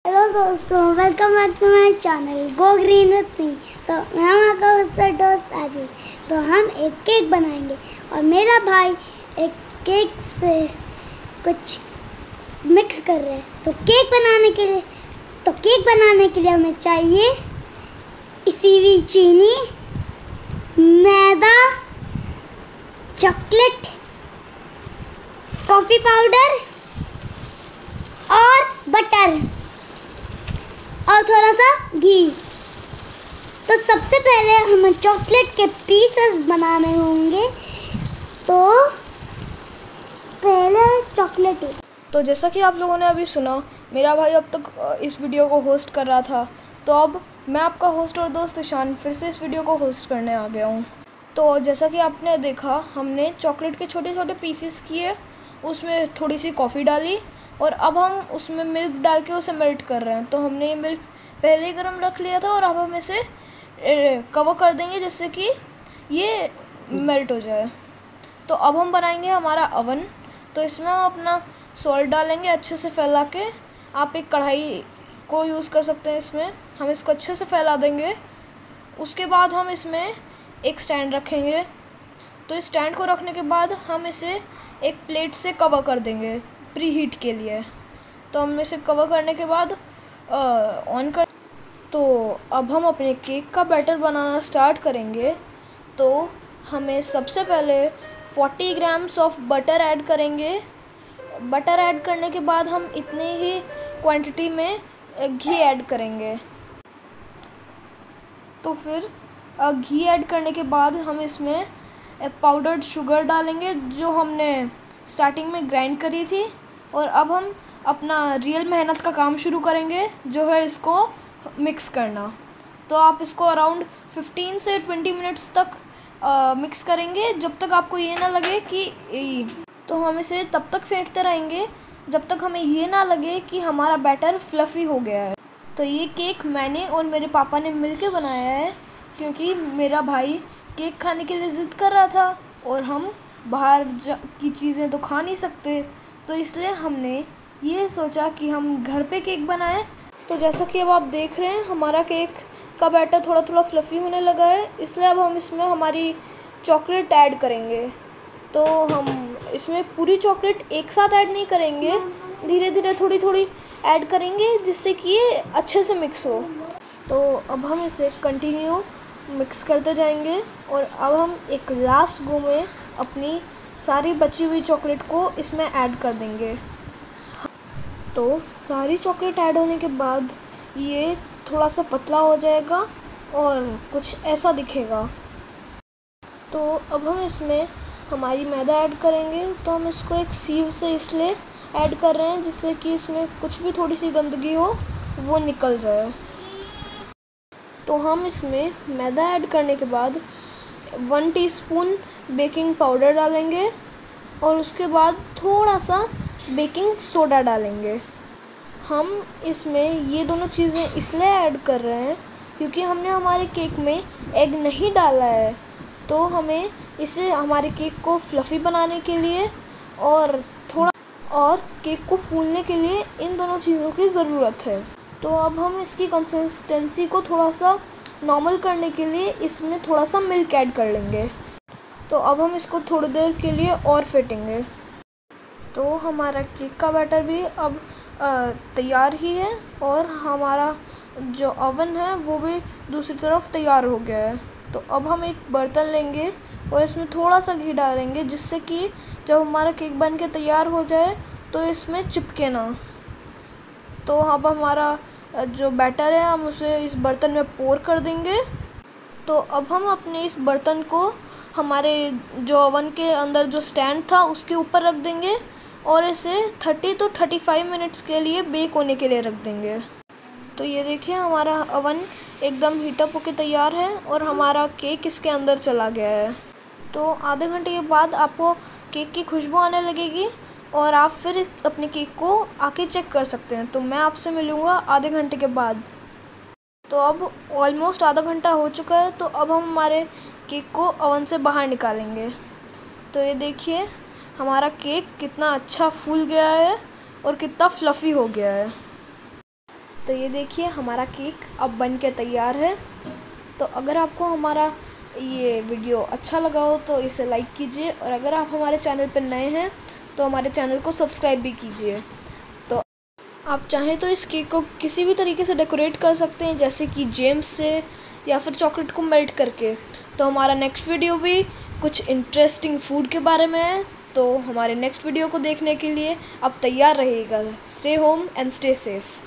Hello दोस्तों, welcome back to my channel go green with me. तो मैं आपका उसका दोस्त आगे। तो हम एक केक बनाएंगे और मेरा भाई एक केक से कुछ मिक्स कर रहे हैं। तो केक बनाने के लिए हमें चाहिए इसी भी चीनी, मैदा, चॉकलेट, कॉफ़ी पाउडर और बटर और थोड़ा सा घी। तो सबसे पहले हमें चॉकलेट के पीसेस बनाने होंगे। तो पहले चॉकलेट। तो जैसा कि आप लोगों ने अभी सुना, मेरा भाई अब तक इस वीडियो को होस्ट कर रहा था, तो अब मैं आपका होस्ट और दोस्त ईशान फिर से इस वीडियो को होस्ट करने आ गया हूँ। तो जैसा कि आपने देखा, हमने चॉकलेट के छोटे छोटे पीसेस किए, उसमें थोड़ी सी कॉफ़ी डाली और अब हम उसमें मिल्क डाल के उसे मेल्ट कर रहे हैं। तो हमने ये मिल्क पहले ही गर्म रख लिया था और अब हम इसे कवर कर देंगे जिससे कि ये मेल्ट हो जाए। तो अब हम बनाएंगे हमारा अवन। तो इसमें हम अपना सॉल्ट डालेंगे अच्छे से फैला के। आप एक कढ़ाई को यूज़ कर सकते हैं, इसमें हम इसको अच्छे से फैला देंगे। उसके बाद हम इसमें एक स्टैंड रखेंगे। तो इस स्टैंड को रखने के बाद हम इसे एक प्लेट से कवर कर देंगे प्री हीट के लिए। तो हम इसे कवर करने के बाद ऑन कर। तो अब हम अपने केक का बैटर बनाना स्टार्ट करेंगे। तो हमें सबसे पहले 40 ग्राम्स ऑफ बटर ऐड करेंगे। बटर ऐड करने के बाद हम इतने ही क्वांटिटी में घी ऐड करेंगे। तो फिर घी ऐड करने के बाद हम इसमें पाउडर्ड शुगर डालेंगे जो हमने स्टार्टिंग में ग्राइंड करी थी। और अब हम अपना रियल मेहनत का काम शुरू करेंगे, जो है इसको मिक्स करना। तो आप इसको अराउंड 15 से 20 मिनट्स तक मिक्स करेंगे, जब तक आपको ये ना लगे कि तो हम इसे तब तक फेंटते रहेंगे जब तक हमें ये ना लगे कि हमारा बैटर फ्लफ़ी हो गया है। तो ये केक मैंने और मेरे पापा ने मिलके बनाया है, क्योंकि मेरा भाई केक खाने के लिए ज़िद कर रहा था और हम बाहर की चीज़ें तो खा नहीं सकते। तो इसलिए हमने ये सोचा कि हम घर पे केक बनाएं। तो जैसा कि अब आप देख रहे हैं, हमारा केक का बैटर थोड़ा थोड़ा फ्लफ़ी होने लगा है, इसलिए अब हम इसमें हमारी चॉकलेट ऐड करेंगे। तो हम इसमें पूरी चॉकलेट एक साथ ऐड नहीं करेंगे, धीरे धीरे थोड़ी थोड़ी ऐड करेंगे जिससे कि ये अच्छे से मिक्स हो। तो अब हम इसे कंटिन्यू मिक्स करते जाएंगे और अब हम एक लास्ट गो में अपनी सारी बची हुई चॉकलेट को इसमें ऐड कर देंगे। तो सारी चॉकलेट ऐड होने के बाद ये थोड़ा सा पतला हो जाएगा और कुछ ऐसा दिखेगा। तो अब हम इसमें हमारी मैदा ऐड करेंगे। तो हम इसको एक सीव से इसलिए ऐड कर रहे हैं जिससे कि इसमें कुछ भी थोड़ी सी गंदगी हो वो निकल जाए। तो हम इसमें मैदा ऐड करने के बाद 1 टीस्पून बेकिंग पाउडर डालेंगे और उसके बाद थोड़ा सा बेकिंग सोडा डालेंगे। हम इसमें ये दोनों चीज़ें इसलिए ऐड कर रहे हैं क्योंकि हमने हमारे केक में एग नहीं डाला है। तो हमें इसे हमारे केक को फ्लफ़ी बनाने के लिए और केक को फूलने के लिए इन दोनों चीज़ों की ज़रूरत है। तो अब हम इसकी कंसिस्टेंसी को थोड़ा सा नॉर्मल करने के लिए इसमें थोड़ा सा मिल्क ऐड कर लेंगे। तो अब हम इसको थोड़ी देर के लिए और फेंटेंगे। तो हमारा केक का बैटर भी अब तैयार ही है और हमारा जो ओवन है वो भी दूसरी तरफ तैयार हो गया है। तो अब हम एक बर्तन लेंगे और इसमें थोड़ा सा घी डालेंगे जिससे कि जब हमारा केक बन के तैयार हो जाए तो इसमें चिपके ना। तो अब हमारा जो बैटर है हम उसे इस बर्तन में पोर कर देंगे। तो अब हम अपने इस बर्तन को हमारे जो ओवन के अंदर जो स्टैंड था उसके ऊपर रख देंगे और इसे 30 to 35 मिनट्स के लिए बेक होने के लिए रख देंगे। तो ये देखिए, हमारा ओवन एकदम हीटअप होके तैयार है और हमारा केक इसके अंदर चला गया है। तो आधे घंटे के बाद आपको केक की खुशबू आने लगेगी और आप फिर अपने केक को आके चेक कर सकते हैं। तो मैं आपसे मिलूँगा आधे घंटे के बाद। तो अब ऑलमोस्ट आधा घंटा हो चुका है। तो अब हम हमारे केक को ओवन से बाहर निकालेंगे। तो ये देखिए, हमारा केक कितना अच्छा फूल गया है और कितना फ्लफ़ी हो गया है। तो ये देखिए हमारा केक अब बन के तैयार है। तो अगर आपको हमारा ये वीडियो अच्छा लगा हो तो इसे लाइक कीजिए, और अगर आप हमारे चैनल पर नए हैं तो हमारे चैनल को सब्सक्राइब भी कीजिए। तो आप चाहें तो इस केक को किसी भी तरीके से डेकोरेट कर सकते हैं, जैसे कि जेम्स से या फिर चॉकलेट को मेल्ट करके। तो हमारा नेक्स्ट वीडियो भी कुछ इंटरेस्टिंग फूड के बारे में है। तो हमारे नेक्स्ट वीडियो को देखने के लिए आप तैयार रहिएगा। Stay home and stay safe.